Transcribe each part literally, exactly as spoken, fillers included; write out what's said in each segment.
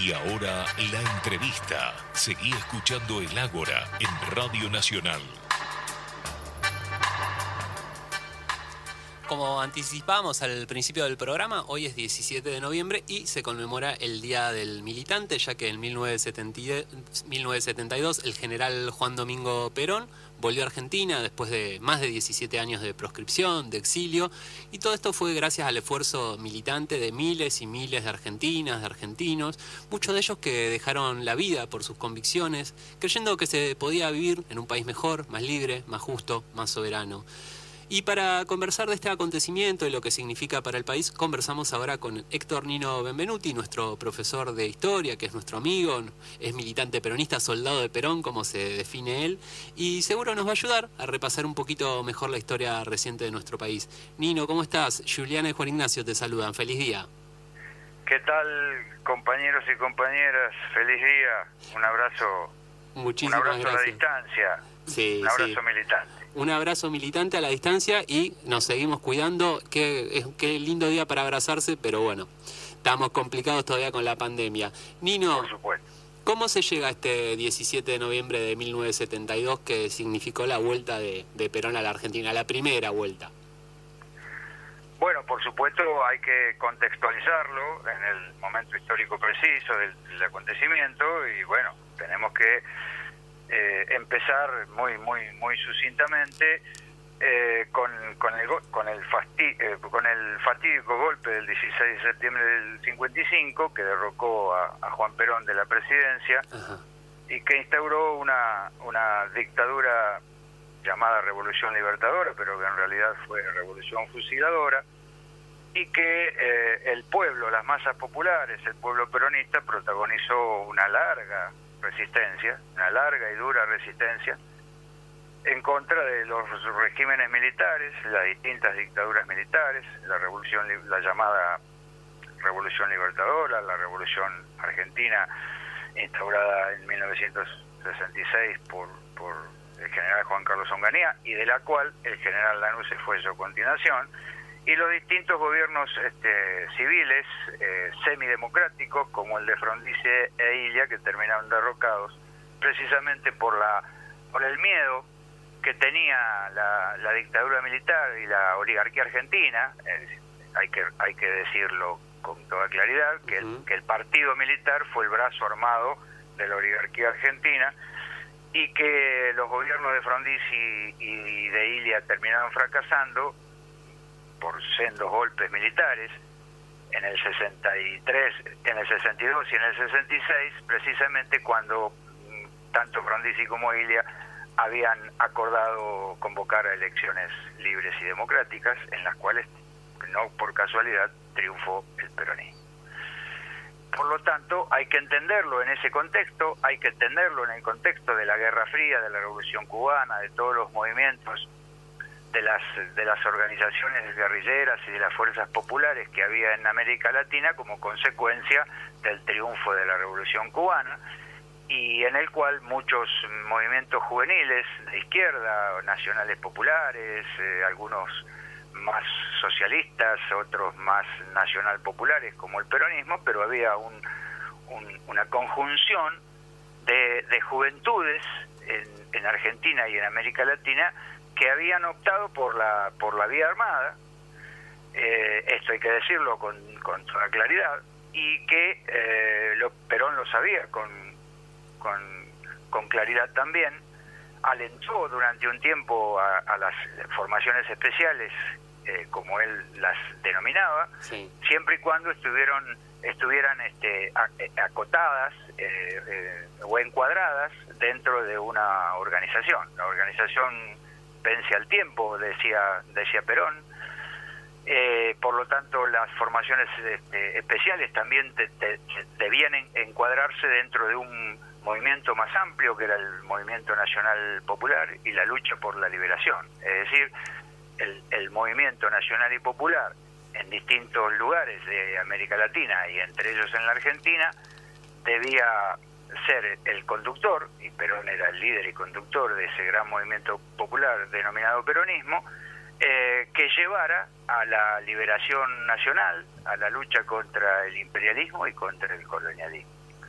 Y ahora la entrevista. Seguí escuchando el Ágora en Radio Nacional. Como anticipamos al principio del programa, hoy es diecisiete de noviembre y se conmemora el Día del Militante, ya que en mil novecientos setenta y dos el general Juan Domingo Perón volvió a Argentina después de más de diecisiete años de proscripción, de exilio, y todo esto fue gracias al esfuerzo militante de miles y miles de argentinas, de argentinos, muchos de ellos que dejaron la vida por sus convicciones, creyendo que se podía vivir en un país mejor, más libre, más justo, más soberano. Y para conversar de este acontecimiento y lo que significa para el país, conversamos ahora con Héctor Nino Benvenuti, nuestro profesor de historia, que es nuestro amigo, es militante peronista, soldado de Perón, como se define él, y seguro nos va a ayudar a repasar un poquito mejor la historia reciente de nuestro país. Nino, ¿cómo estás? Juliana y Juan Ignacio te saludan. Feliz día. ¿Qué tal, compañeros y compañeras? Feliz día. Un abrazo. Muchísimas un abrazo gracias. a la distancia. Sí, un abrazo sí. militante. Un abrazo militante a la distancia y nos seguimos cuidando. Qué, qué lindo día para abrazarse, pero bueno, estamos complicados todavía con la pandemia. Nino, por supuesto. ¿Cómo se llega a este diecisiete de noviembre de mil novecientos setenta y dos que significó la vuelta de, de Perón a la Argentina, la primera vuelta? Bueno, por supuesto hay que contextualizarlo en el momento histórico preciso del, del acontecimiento y bueno, tenemos que Eh, empezar muy muy muy sucintamente eh, con con el con el fasti eh, con el fatídico golpe del dieciséis de septiembre del cincuenta y cinco que derrocó a, a Juan Perón de la presidencia. Ajá. Y que instauró una una dictadura llamada Revolución Libertadora, pero que en realidad fue Revolución Fusiladora, y que eh, el pueblo, las masas populares, el pueblo peronista protagonizó una larga resistencia, una larga y dura resistencia en contra de los regímenes militares, las distintas dictaduras militares, la revolución, la llamada Revolución Libertadora, la Revolución Argentina instaurada en mil novecientos sesenta y seis por, por el general Juan Carlos Onganía y de la cual el general Lanusse fue su continuación, y los distintos gobiernos este, civiles eh, semidemocráticos como el de Frondizi e Illa, que terminaron derrocados precisamente por la por el miedo que tenía la, la dictadura militar y la oligarquía argentina. Eh, hay que hay que decirlo con toda claridad que el, que el partido militar fue el brazo armado de la oligarquía argentina y que los gobiernos de Frondizi y de Illa terminaron fracasando por sendos golpes militares en el sesenta y tres, en el sesenta y dos y en el sesenta y seis, precisamente cuando tanto Frondizi como Illa habían acordado convocar a elecciones libres y democráticas, en las cuales, no por casualidad, triunfó el peronismo. Por lo tanto, hay que entenderlo en ese contexto, hay que entenderlo en el contexto de la Guerra Fría, de la Revolución Cubana, de todos los movimientos de las de las organizaciones guerrilleras y de las fuerzas populares que había en América Latina como consecuencia del triunfo de la Revolución Cubana, y en el cual muchos movimientos juveniles de izquierda, nacionales populares, eh, algunos más socialistas, otros más nacional populares como el peronismo, pero había un, un, una conjunción de, de juventudes en, en Argentina y en América Latina que habían optado por la por la vía armada, eh, esto hay que decirlo con, con toda claridad, y que eh, lo, Perón lo sabía con, con, con claridad también, alentó durante un tiempo a, a las formaciones especiales, eh, como él las denominaba, sí, siempre y cuando estuvieron estuvieran este, acotadas eh, eh, o encuadradas dentro de una organización. La organización vence al tiempo, decía decía Perón. Eh, por lo tanto, las formaciones este, especiales también te, te, te debían en, encuadrarse dentro de un movimiento más amplio, que era el Movimiento Nacional Popular y la lucha por la liberación. Es decir, el, el movimiento nacional y popular en distintos lugares de América Latina y entre ellos en la Argentina debía ser el conductor, y Perón era el líder y conductor de ese gran movimiento popular denominado peronismo, eh, que llevara a la liberación nacional, a la lucha contra el imperialismo y contra el colonialismo.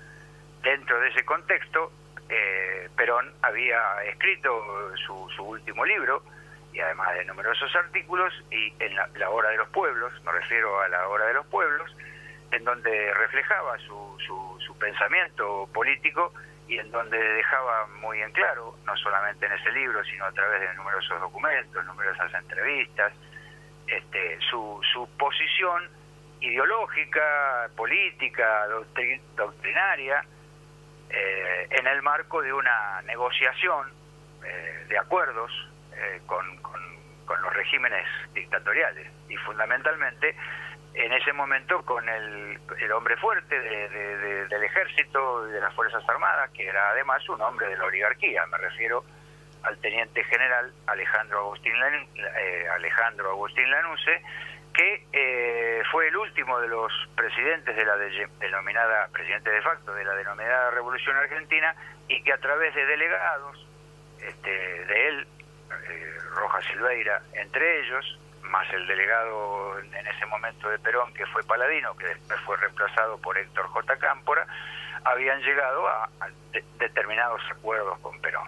dentro de ese contexto, eh, Perón había escrito su, su último libro, y además de numerosos artículos, y en la, la Hora de los Pueblos, me refiero a la Hora de los Pueblos, en donde reflejaba su, su, su pensamiento político y en donde dejaba muy en claro, no solamente en ese libro, sino a través de numerosos documentos, numerosas entrevistas, este, su, su posición ideológica, política, doctrin, doctrinaria, eh, en el marco de una negociación eh, de acuerdos eh, con, con, con los regímenes dictatoriales, y fundamentalmente en ese momento con el, el hombre fuerte de, de, de, del ejército y de las Fuerzas Armadas, que era además un hombre de la oligarquía. Me refiero al teniente general Alejandro Agustín, Lan, eh, Alejandro Agustín Lanusse, que eh, fue el último de los presidentes de la de, denominada, presidente de facto de la denominada Revolución Argentina, y que a través de delegados este, de él, eh, Rojas Silveira, entre ellos, más el delegado en ese momento de Perón, que fue Paladino, que después fue reemplazado por Héctor J. Cámpora, habían llegado a, a de, determinados acuerdos con Perón.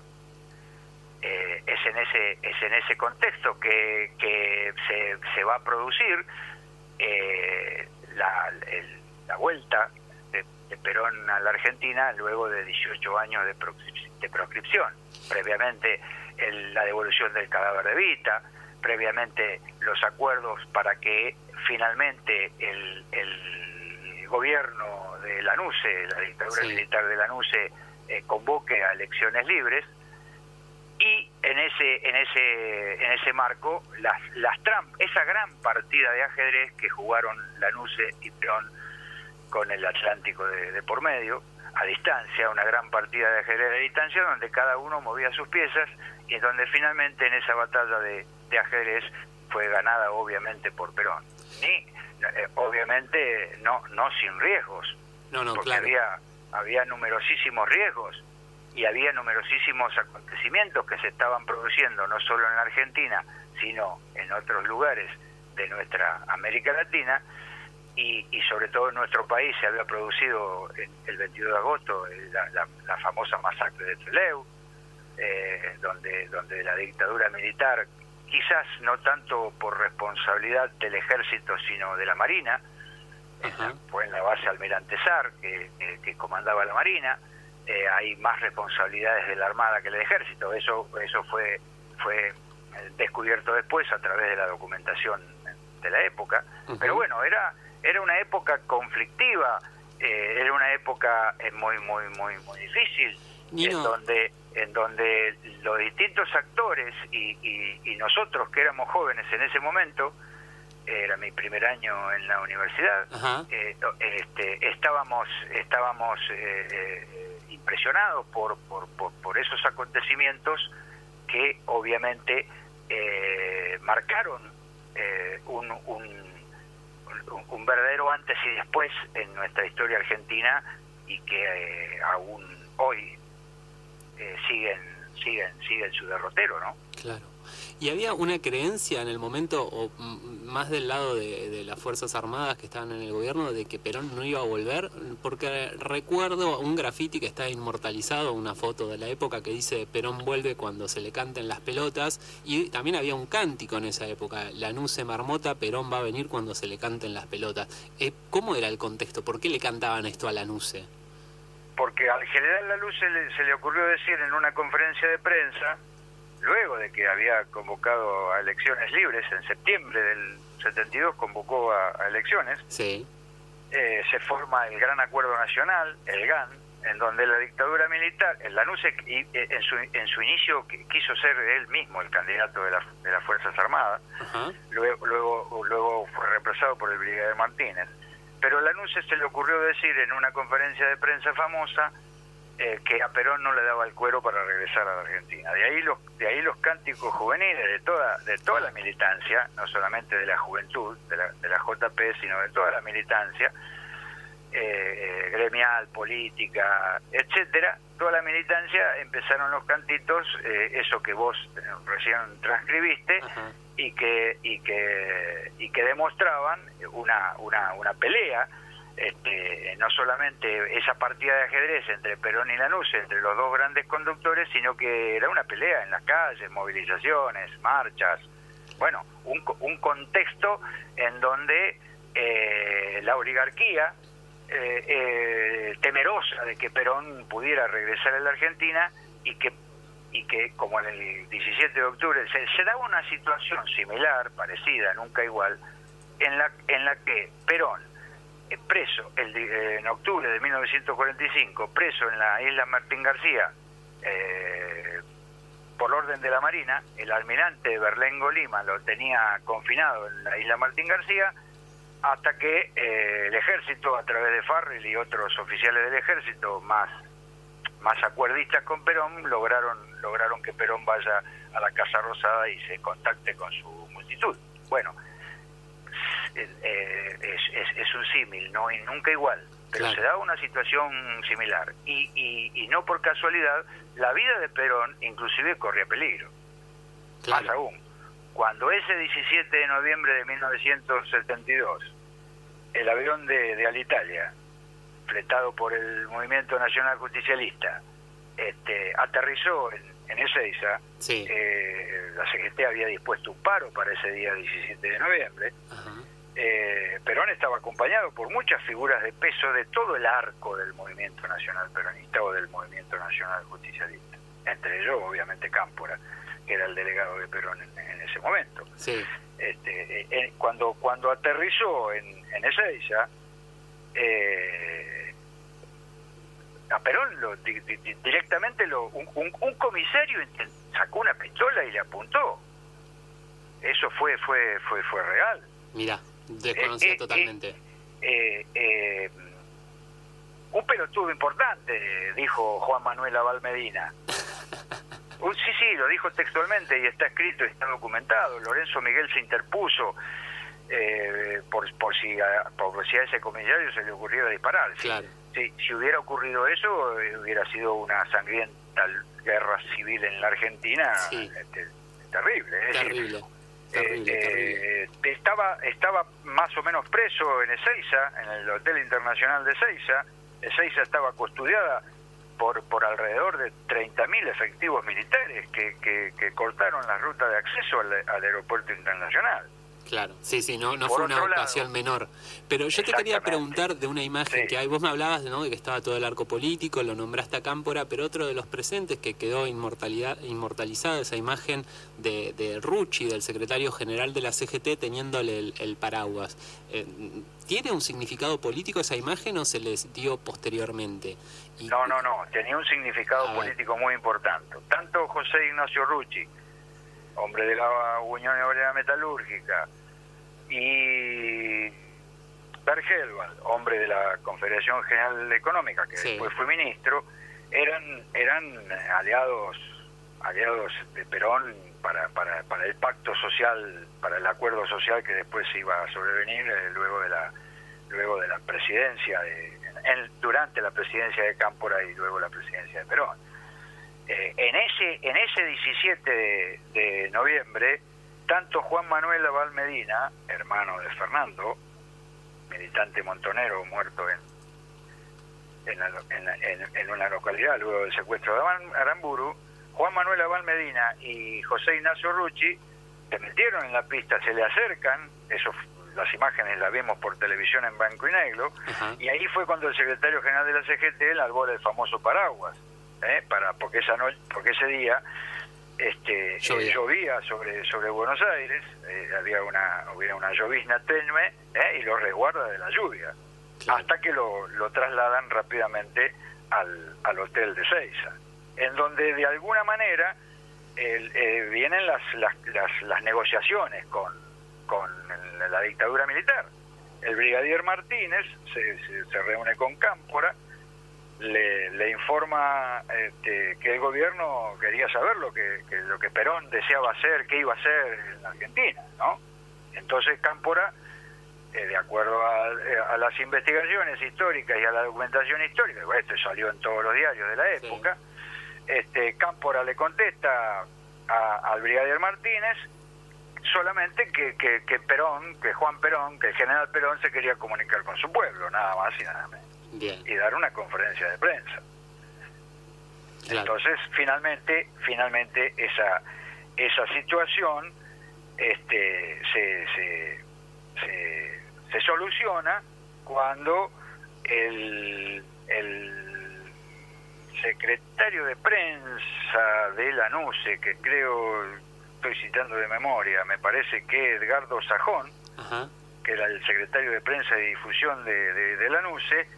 Eh, es en ese es en ese contexto que, que se, se va a producir eh, la, el, la vuelta de, de Perón a la Argentina luego de dieciocho años de, de proscripción. Previamente el, la devolución del cadáver de Evita, previamente los acuerdos para que finalmente el, el gobierno de Lanusse, la dictadura sí. militar de Lanusse, eh, convoque a elecciones libres, y en ese en ese en ese marco las las tramp, esa gran partida de ajedrez que jugaron Lanusse y Perón con el Atlántico de, de por medio, a distancia, una gran partida de ajedrez a distancia donde cada uno movía sus piezas, y en donde finalmente en esa batalla de, de ajedrez fue ganada obviamente por Perón. Ni eh, obviamente no no sin riesgos, no, no, porque claro. había había numerosísimos riesgos y había numerosísimos acontecimientos que se estaban produciendo no solo en la Argentina, sino en otros lugares de nuestra América Latina, y, y sobre todo en nuestro país se había producido el, el veintidós de agosto la, la, la famosa masacre de Trelew, eh, donde, donde la dictadura militar, quizás no tanto por responsabilidad del ejército, sino de la Marina, en la, fue en la base Almirante Sar, que, que, que comandaba la Marina. Eh, hay más responsabilidades de la Armada que del Ejército. Eso eso fue fue descubierto después a través de la documentación de la época. Uh-huh. Pero bueno, era era una época conflictiva, eh, era una época eh, muy muy muy muy difícil, Nino. en donde en donde los distintos actores y, y, y nosotros que éramos jóvenes en ese momento, era mi primer año en la universidad, uh-huh. eh, este, estábamos estábamos eh, eh, impresionados por, por, por, por esos acontecimientos que obviamente eh, marcaron eh, un, un, un, un verdadero antes y después en nuestra historia argentina, y que eh, aún hoy eh, siguen siguen siguen su derrotero, ¿no? Claro. ¿Y había una creencia en el momento, o más del lado de, de las Fuerzas Armadas que estaban en el gobierno, de que Perón no iba a volver? Porque recuerdo un grafiti que está inmortalizado, una foto de la época que dice Perón vuelve cuando se le canten las pelotas, y también había un cántico en esa época, Lanusse Marmota, Perón va a venir cuando se le canten las pelotas. Eh, ¿Cómo era el contexto? ¿Por qué le cantaban esto a Lanusse? Porque al general Lanusse se le, se le ocurrió decir en una conferencia de prensa, luego de que había convocado a elecciones libres, en septiembre del setenta y dos convocó a, a elecciones, sí. eh, se forma el Gran Acuerdo Nacional, el G A N, en donde la dictadura militar, el Lanusse y, en, su, en su inicio quiso ser él mismo el candidato de, la, de las Fuerzas Armadas, uh-huh. luego, luego, luego fue reemplazado por el brigadier Martínez, pero a Lanusse se le ocurrió decir en una conferencia de prensa famosa Eh, que a Perón no le daba el cuero para regresar a la Argentina. De ahí los de ahí los cánticos juveniles de toda de toda la militancia, no solamente de la juventud, de la, de la J P, sino de toda la militancia, eh, gremial, política, etcétera. Toda la militancia empezaron los cantitos, eh, eso que vos recién transcribiste, uh-huh. y que y que y que demostraban una una una pelea este, no solamente esa partida de ajedrez entre Perón y Lanús, entre los dos grandes conductores, sino que era una pelea en las calles, movilizaciones, marchas, bueno, un, un contexto en donde eh, la oligarquía, eh, eh, temerosa de que Perón pudiera regresar a la Argentina, y que y que como en el diecisiete de octubre se, se daba una situación similar, parecida, nunca igual, en la en la que Perón, eh, preso el, eh, en octubre de mil novecientos cuarenta y cinco, preso en la isla Martín García, eh, por orden de la Marina, el almirante Berlengo Lima lo tenía confinado en la isla Martín García, hasta que eh, el ejército, a través de Farrell y otros oficiales del ejército más más acuerdistas con Perón, lograron lograron que Perón vaya a la Casa Rosada y se contacte con su multitud. Bueno, eh, es, es, es un símil, no y nunca igual, pero claro, se da una situación similar. Y, y, y no por casualidad, la vida de Perón inclusive corría peligro. Claro. Más aún, cuando ese diecisiete de noviembre de mil novecientos setenta y dos, el avión de, de Alitalia, fletado por el Movimiento Nacional Justicialista, este, aterrizó en, en Ezeiza, sí. eh, la C G T había dispuesto un paro para ese día diecisiete de noviembre. eh, Perón estaba acompañado por muchas figuras de peso de todo el arco del Movimiento Nacional Peronista o del Movimiento Nacional Justicialista, entre ellos obviamente Cámpora, que era el delegado de Perón en, en ese momento. Sí. Este, eh, eh, cuando, cuando aterrizó en, en Ezeiza, eh, a Perón lo, di, di, directamente lo, un, un, un comisario sacó una pistola y le apuntó. Eso fue fue fue fue real. Mira, desconocía eh, eh, totalmente. Eh, eh, un pelotudo importante, dijo Juan Manuel Aval Medina. Uh, sí, sí, lo dijo textualmente y está escrito y está documentado. Lorenzo Miguel se interpuso eh, por, por, si a, por si a ese comisario se le ocurriera disparar. Claro. Si, si hubiera ocurrido eso, eh, hubiera sido una sangrienta guerra civil en la Argentina. Sí. Este, terrible. ¿eh? Terrible. Terrible, eh, terrible. Eh, estaba, estaba más o menos preso en Ezeiza, en el Hotel Internacional de Ezeiza. Ezeiza estaba custodiada por por alrededor de treinta mil efectivos militares que, que, que cortaron la ruta de acceso al, al aeropuerto internacional. Claro, sí, sí, no, no fue una ocasión menor. Pero yo te quería preguntar de una imagen sí. que hay, vos me hablabas, ¿no?, de que estaba todo el arco político, lo nombraste a Cámpora, pero otro de los presentes que quedó inmortalidad, inmortalizada, esa imagen de, de Rucci, del secretario general de la C G T, teniéndole el, el paraguas. Eh, ¿Tiene un significado político esa imagen o se les dio posteriormente? Y, no, no, no, tenía un significado político muy importante. Tanto José Ignacio Rucci, hombre de la Unión Obrera Metalúrgica, y Bergelbal, hombre de la Confederación General Económica, que sí. después fue ministro, eran eran aliados aliados de Perón para, para, para el pacto social, para el acuerdo social que después iba a sobrevenir eh, luego de la luego de la presidencia de, en, durante la presidencia de Cámpora y luego la presidencia de Perón. Eh, en ese en ese diecisiete de, de noviembre, tanto Juan Manuel Aval Medina, hermano de Fernando, militante montonero muerto en en, la, en, la, en, en una localidad luego del secuestro de Aramburu, Juan Manuel Aval Medina y José Ignacio Rucci se metieron en la pista, se le acercan, eso, las imágenes las vemos por televisión en blanco y negro, uh-huh. y ahí fue cuando el secretario general de la C G T largó el famoso paraguas. ¿Eh? Para porque esa noche, porque ese día este llovía, eh, llovía sobre sobre Buenos Aires, eh, había una hubiera una llovizna tenue ¿eh? y lo resguarda de la lluvia, claro. hasta que lo, lo trasladan rápidamente al, al hotel de Ezeiza, en donde de alguna manera el, eh, vienen las, las las las negociaciones con con la dictadura militar. El brigadier Martínez se, se, se reúne con Cámpora. Le, le informa este, que el gobierno quería saber lo que, que lo que Perón deseaba hacer, qué iba a hacer en la Argentina, ¿no? Entonces Cámpora, eh, de acuerdo a, a las investigaciones históricas y a la documentación histórica, bueno, esto salió en todos los diarios de la época, sí. este, Cámpora le contesta a, al brigadier Martínez solamente que, que, que Perón, que Juan Perón, que el general Perón se quería comunicar con su pueblo, nada más y nada menos. Bien. Y dar una conferencia de prensa. Claro. Entonces, finalmente, finalmente esa esa situación este, se, se, se, se soluciona cuando el, el secretario de prensa de la NUCE, que creo, estoy citando de memoria, me parece que Edgardo Sajón, Ajá. que era el secretario de prensa y difusión de, de, de la NUCE,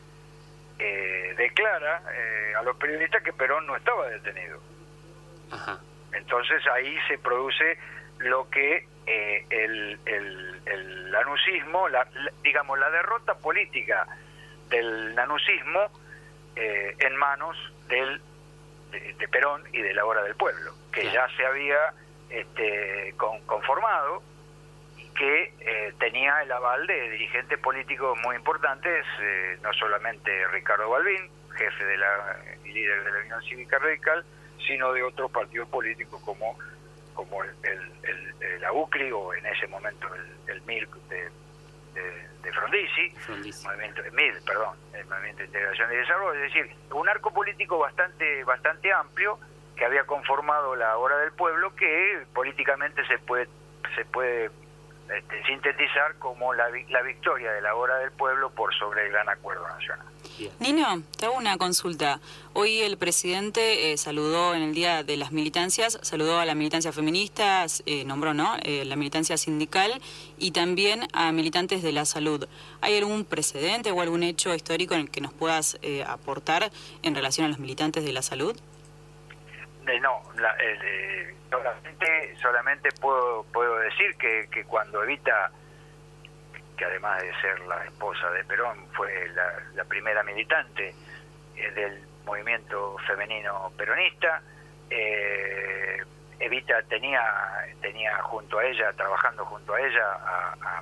eh, declara eh, a los periodistas que Perón no estaba detenido. Ajá. Entonces ahí se produce lo que eh, el, el, el lanucismo, la, la, digamos, la derrota política del lanucismo eh, en manos del de, de Perón y de la Hora del Pueblo, que claro. ya se había este, con, conformado y que eh, tenía el aval de dirigentes políticos muy importantes, eh, no solamente Ricardo Balbín, jefe de la y líder de la Unión Cívica Radical, sino de otros partidos políticos como como el, el, el, el la U C R I o en ese momento el, el M I R de, de, de Frondizi, Frondizi. Movimiento de M I R, perdón, el Movimiento de Integración y Desarrollo, es decir, un arco político bastante bastante amplio que había conformado la Hora del Pueblo, que políticamente se puede se puede este, sintetizar como la, la victoria de la Hora del Pueblo por sobre el Gran Acuerdo Nacional. Bien. Nino, te hago una consulta. Hoy el presidente eh, saludó en el Día de las Militancias, saludó a la militancia feminista, eh, nombró, ¿no?, eh, la militancia sindical y también a militantes de la salud. ¿Hay algún precedente o algún hecho histórico en el que nos puedas eh, aportar en relación a los militantes de la salud? Eh, no, la, eh, solamente, solamente puedo, puedo decir que, que cuando Evita, que además de ser la esposa de Perón, fue la, la primera militante eh, del movimiento femenino peronista, eh, Evita tenía tenía junto a ella, trabajando junto a ella, a, a,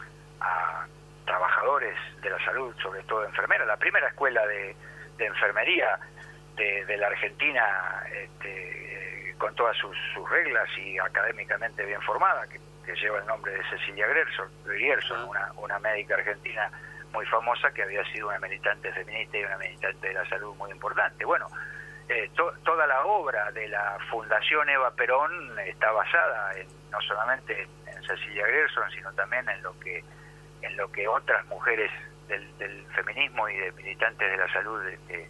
a trabajadores de la salud, sobre todo enfermeras, la primera escuela de, de enfermería de, de la Argentina, este, eh, con todas sus, sus reglas y académicamente bien formada, que que lleva el nombre de Cecilia Grierson, Grierson una, una médica argentina muy famosa que había sido una militante feminista y una militante de la salud muy importante. Bueno, eh, to, toda la obra de la Fundación Eva Perón está basada en, no solamente en, en Cecilia Grierson, sino también en lo que en lo que otras mujeres del, del feminismo y de militantes de la salud, de, de,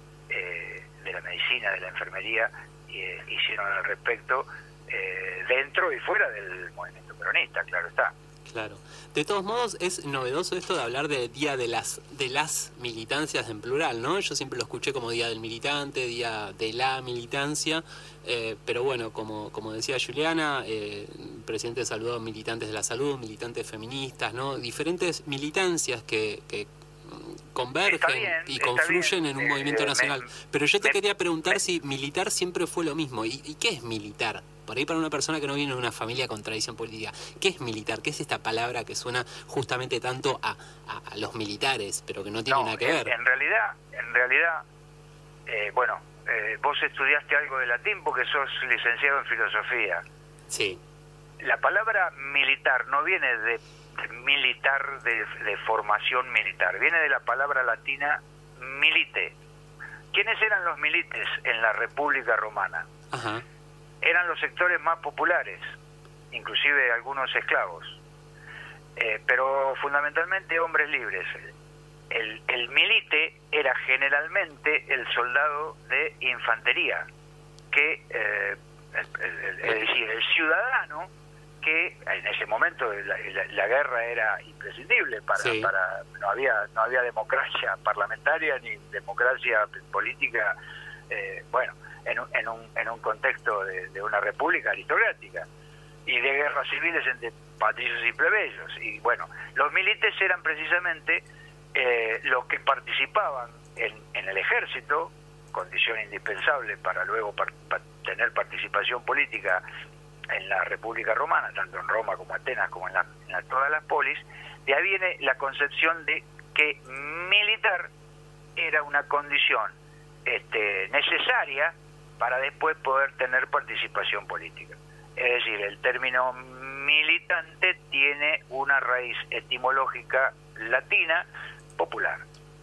eh, de la medicina, de la enfermería, eh, hicieron al respecto, eh, dentro y fuera del movimiento peronista, claro está. Claro. De todos modos, es novedoso esto de hablar de Día de las de las militancias en plural, ¿no? Yo siempre lo escuché como Día del Militante, Día de la Militancia, eh, pero bueno, como, como decía Juliana, eh, el presidente saludó a militantes de la salud, militantes feministas, ¿no? Diferentes militancias que... que convergen bien, y confluyen en un eh, movimiento nacional. Me, Pero yo te me, quería preguntar me, si militar siempre fue lo mismo. ¿Y, ¿Y qué es militar? Por ahí para una persona que no viene de una familia con tradición política, ¿qué es militar? ¿Qué es esta palabra que suena justamente tanto a, a, a los militares, pero que no tiene no, nada que en, ver? En realidad, en realidad, eh, bueno, eh, vos estudiaste algo de latín porque sos licenciado en filosofía. Sí. La palabra militar no viene de militar, de, de formación militar, viene de la palabra latina milite. ¿Quiénes eran los milites en la República Romana? Ajá. Eran los sectores más populares, inclusive algunos esclavos, eh, pero fundamentalmente hombres libres. El, el milite era generalmente el soldado de infantería, que eh, es decir, el ciudadano que en ese momento la, la, la guerra era imprescindible para, sí. para no había no había democracia parlamentaria ni democracia política, eh, bueno, en un, en un en un contexto de, de una república aristocrática y de guerras civiles entre patricios y plebeyos. Y bueno, los milites eran precisamente eh, los que participaban en, en el ejército, condición indispensable para luego par, para tener participación política en la República Romana, tanto en Roma como Atenas, como en, la, en la, todas las polis. De ahí viene la concepción de que militar era una condición este, necesaria para después poder tener participación política. Es decir, el término militante tiene una raíz etimológica latina popular.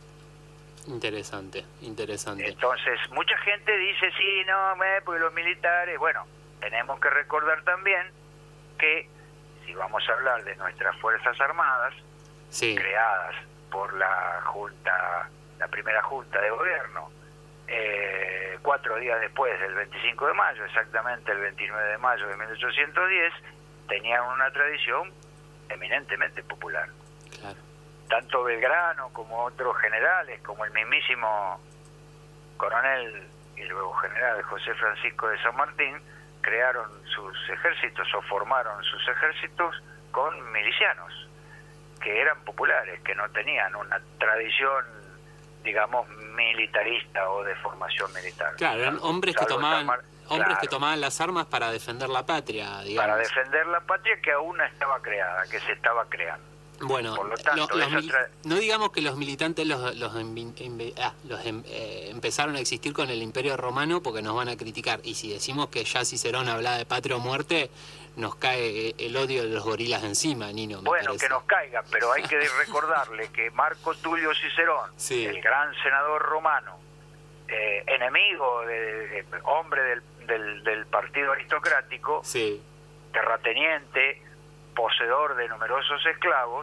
Interesante, interesante. Entonces, mucha gente dice, sí, no, me, porque los militares... Bueno, tenemos que recordar también que, si vamos a hablar de nuestras Fuerzas Armadas, sí, creadas por la Junta, la primera Junta de Gobierno, eh, cuatro días después del veinticinco de mayo, exactamente el veintinueve de mayo de mil ochocientos diez, tenían una tradición eminentemente popular. Claro. Tanto Belgrano como otros generales, como el mismísimo coronel y luego general José Francisco de San Martín, crearon sus ejércitos o formaron sus ejércitos con milicianos, que eran populares, que no tenían una tradición, digamos, militarista o de formación militar. Claro, eran hombres que tomaban... Mar... Hombres claro, que tomaban las armas para defender la patria, digamos. Para defender la patria que aún no estaba creada, que se estaba creando. Bueno, Por lo tanto, lo, los tra... no digamos que los militantes los, los, em, em, ah, los em, eh, empezaron a existir con el Imperio Romano porque nos van a criticar. Y si decimos que ya Cicerón hablaba de patria o muerte, nos cae el odio de los gorilas encima, Nino. Me bueno, parece. que nos caiga, pero hay que recordarle que Marco Tulio Cicerón, sí, el gran senador romano, eh, enemigo, de, de, hombre del, del, del partido aristocrático, sí, terrateniente, poseedor de numerosos esclavos,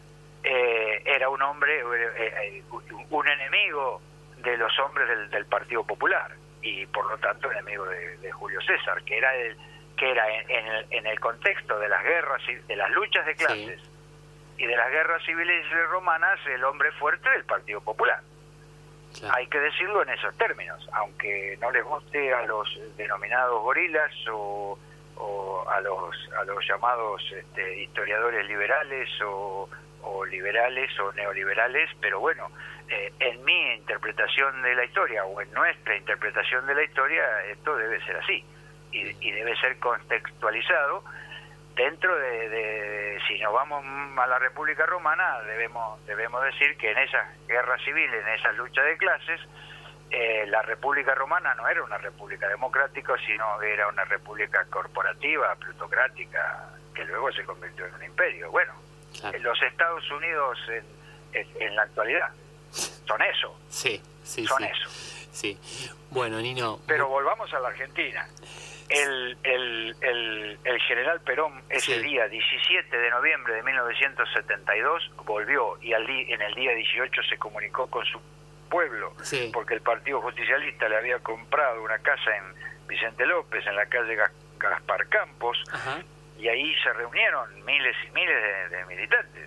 eh, era un hombre, eh, eh, un enemigo de los hombres del, del Partido Popular y por lo tanto enemigo de, de Julio César, que era el, que era en, en, el, en el contexto de las guerras, de las luchas de clases, sí, y de las guerras civiles romanas, el hombre fuerte del Partido Popular. Claro. Hay que decirlo en esos términos, aunque no les guste a los denominados gorilas o o a los a los llamados este, historiadores liberales o, o liberales o neoliberales, pero bueno, eh, en mi interpretación de la historia o en nuestra interpretación de la historia, esto debe ser así y, y debe ser contextualizado dentro de, de, si nos vamos a la República Romana, debemos debemos decir que en esas guerras civiles, en esas luchas de clases, Eh, la República Romana no era una república democrática, sino era una república corporativa, plutocrática, que luego se convirtió en un imperio. Bueno, claro, los Estados Unidos en, en, en la actualidad son eso. Sí, sí, son sí. eso. Sí. Bueno, Nino. Pero volvamos a la Argentina. El, el, el, el general Perón ese sí, día, diecisiete de noviembre de mil novecientos setenta y dos, volvió y al di en el día dieciocho se comunicó con su pueblo, sí, porque el Partido Justicialista le había comprado una casa en Vicente López, en la calle Gaspar Campos, ajá, y ahí se reunieron miles y miles de, de militantes.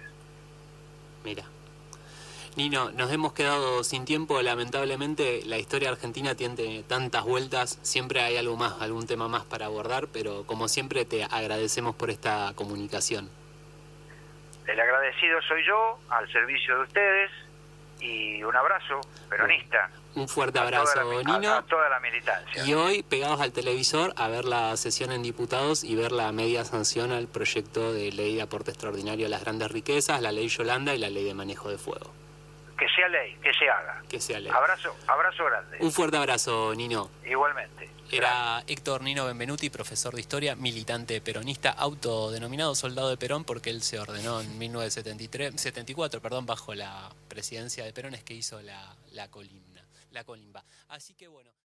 Mira, Nino, nos hemos quedado sin tiempo, lamentablemente la historia argentina tiene tantas vueltas, siempre hay algo más, algún tema más para abordar, pero como siempre te agradecemos por esta comunicación. El agradecido soy yo, al servicio de ustedes, y un abrazo peronista. Un fuerte abrazo, a Nino. A, a toda la militancia. Y hoy, pegados al televisor, a ver la sesión en diputados y ver la media sanción al proyecto de ley de aporte extraordinario a las grandes riquezas, la ley Yolanda y la ley de manejo de fuego. Que sea ley, que se haga. Que sea ley. Abrazo, abrazo grande. Un fuerte abrazo, Nino. Igualmente. Era Héctor Nino Benvenuti, profesor de historia, militante peronista, autodenominado soldado de Perón, porque él se ordenó en mil novecientos setenta y cuatro, perdón, bajo la presidencia de Perón, es que hizo la, la columna, la colimba. Así que bueno.